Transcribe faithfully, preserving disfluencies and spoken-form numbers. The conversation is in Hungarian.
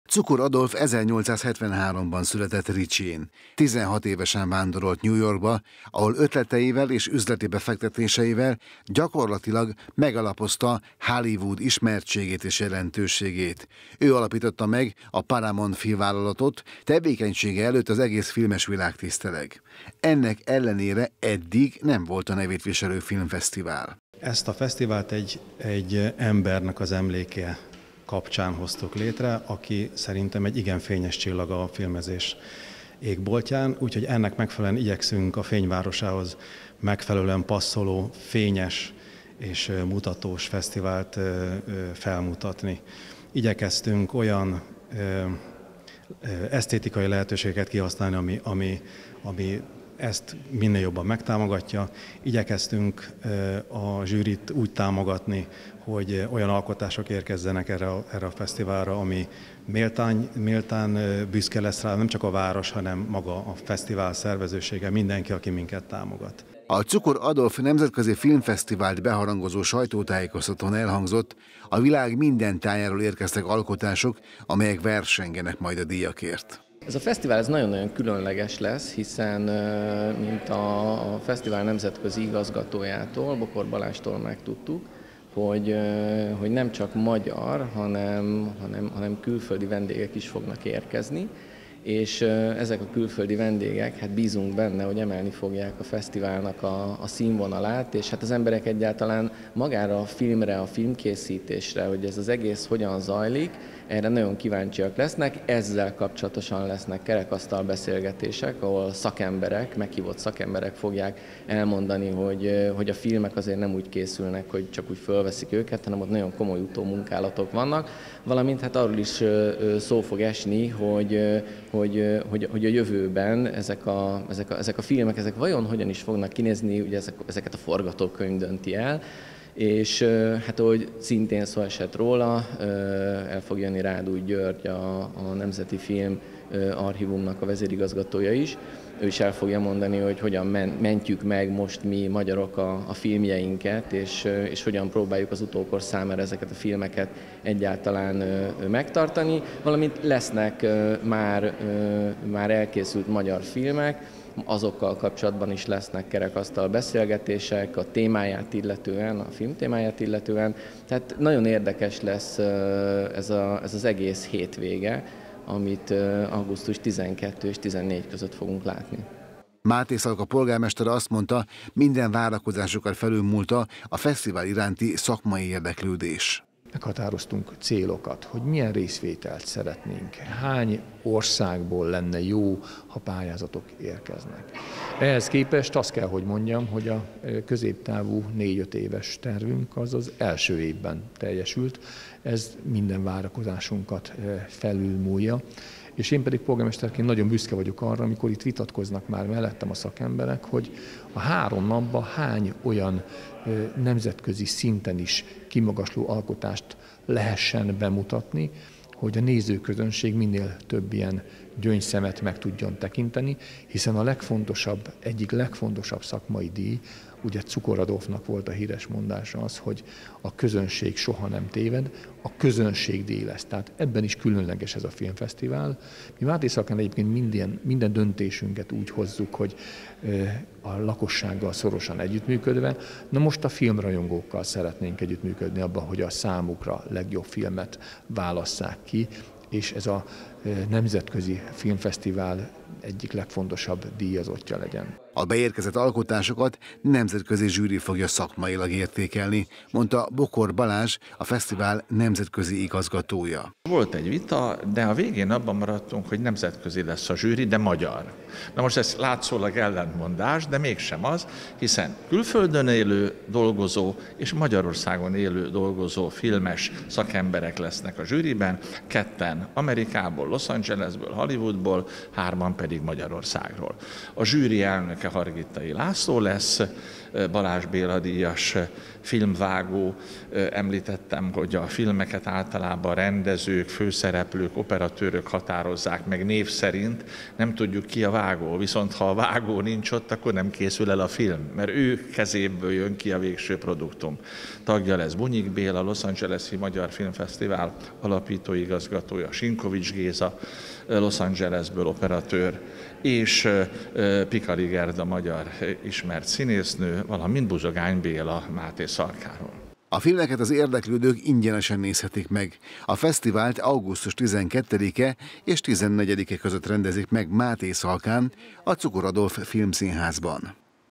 Cukor Adolf ezernyolcszázhetvenháromban született Ricsin. tizenhat évesen vándorolt New Yorkba, ahol ötleteivel és üzleti befektetéseivel gyakorlatilag megalapozta Hollywood ismertségét és jelentőségét. Ő alapította meg a Paramount filmvállalatot, tevékenysége előtt az egész filmes világ tiszteleg. Ennek ellenére eddig nem volt a nevét viselő filmfesztivál. Ezt a fesztivált egy, egy embernek az emléke kapcsán hoztuk létre, aki szerintem egy igen fényes csillag a filmezés égboltján, úgyhogy ennek megfelelően igyekszünk a fényvárosához megfelelően passzoló, fényes és mutatós fesztivált felmutatni. Igyekeztünk olyan esztétikai lehetőségeket kihasználni, ami, ami, ami ezt minél jobban megtámogatja. Igyekeztünk a zsűrit úgy támogatni, hogy olyan alkotások érkezzenek erre a, erre a fesztiválra, ami méltán, méltán büszke lesz rá, nem csak a város, hanem maga a fesztivál szervezősége, mindenki, aki minket támogat. A Cukor Adolf Nemzetközi Filmfesztivált beharangozó sajtótájékoztatón elhangzott, a világ minden tájáról érkeztek alkotások, amelyek versengenek majd a díjakért. Ez a fesztivál ez nagyon-nagyon különleges lesz, hiszen mint a fesztivál nemzetközi igazgatójától, Bokor Balástól megtudtuk, hogy, hogy nem csak magyar, hanem, hanem, hanem külföldi vendégek is fognak érkezni, és ezek a külföldi vendégek, hát bízunk benne, hogy emelni fogják a fesztiválnak a, a színvonalát, és hát az emberek egyáltalán magára a filmre, a filmkészítésre, hogy ez az egész hogyan zajlik, erre nagyon kíváncsiak lesznek, ezzel kapcsolatosan lesznek kerekasztal beszélgetések, ahol szakemberek, meghívott szakemberek fogják elmondani, hogy, hogy a filmek azért nem úgy készülnek, hogy csak úgy fölveszik őket, hanem ott nagyon komoly utómunkálatok vannak, valamint hát arról is szó fog esni, hogy, hogy, hogy, hogy a jövőben ezek a, ezek, a, ezek a filmek, ezek vajon hogyan is fognak kinézni, ugye ezek, ezeket a forgatókönyv dönti el, és hát ahogy szintén szó esett róla, el fog jönni Rádúj György, a, a Nemzeti Film Archívumnak a vezérigazgatója is. Ő is el fogja mondani, hogy hogyan mentjük meg most mi magyarok a, a filmjeinket, és, és hogyan próbáljuk az utókor számára ezeket a filmeket egyáltalán megtartani, valamint lesznek már, már elkészült magyar filmek, azokkal kapcsolatban is lesznek kerekasztal beszélgetések, a témáját illetően, a film témáját illetően. Tehát nagyon érdekes lesz ez, a, ez az egész hétvége, amit augusztus tizenkettő és tizennégy között fogunk látni. Máté Szalka polgármester azt mondta, minden várakozásokat felülmúlta a fesztivál iránti szakmai érdeklődés. Meghatároztunk célokat, hogy milyen részvételt szeretnénk, hány országból lenne jó, ha pályázatok érkeznek. Ehhez képest azt kell, hogy mondjam, hogy a középtávú négy-öt éves tervünk az az első évben teljesült. Ez minden várakozásunkat felülmúlja. És én pedig polgármesterként nagyon büszke vagyok arra, amikor itt vitatkoznak már mellettem a szakemberek, hogy a három napban hány olyan nemzetközi szinten is kimagasló alkotást lehessen bemutatni, hogy a nézőközönség minél több ilyen gyöngyszemet meg tudjon tekinteni, hiszen a legfontosabb, egyik legfontosabb szakmai díj, ugye Cukor Adolfnak volt a híres mondása az, hogy a közönség soha nem téved, a közönség díj lesz. Tehát ebben is különleges ez a filmfesztivál. Mi Máté Szalkán egyébként minden, minden döntésünket úgy hozzuk, hogy a lakossággal szorosan együttműködve, na most a filmrajongókkal szeretnénk együttműködni abban, hogy a számukra legjobb filmet válasszák ki, és ez a nemzetközi filmfesztivál egyik legfontosabb díjazottja legyen. A beérkezett alkotásokat nemzetközi zsűri fogja szakmailag értékelni, mondta Bokor Balázs, a fesztivál nemzetközi igazgatója. Volt egy vita, de a végén abban maradtunk, hogy nemzetközi lesz a zsűri, de magyar. Na most ez látszólag ellentmondás, de mégsem az, hiszen külföldön élő dolgozó és Magyarországon élő dolgozó filmes szakemberek lesznek a zsűriben, ketten Amerikából, Los Angelesből, Hollywoodból, hárman pedig Magyarországról. A zsűri elnöke elnöke Hargittai László lesz, Balázs Béla díjas filmvágó. Említettem, hogy a filmeket általában rendezők, főszereplők, operatőrök határozzák meg név szerint, nem tudjuk ki a vágó, viszont ha a vágó nincs ott, akkor nem készül el a film, mert ő kezéből jön ki a végső produktum. Tagja lesz Bunyik Béla, Los Angeles-i Magyar Filmfesztivál alapítóigazgatója, Sinkovics Géza, Los Angelesből operatőr, és Pikali Gerda, magyar ismert színésznő, valamint Buzogány Béla Máté Szalkáról. A filmeket az érdeklődők ingyenesen nézhetik meg. A fesztivált augusztus tizenkettedike és tizennegyedike között rendezik meg Máté Szalkán, a Cukor Adolf Filmszínházban.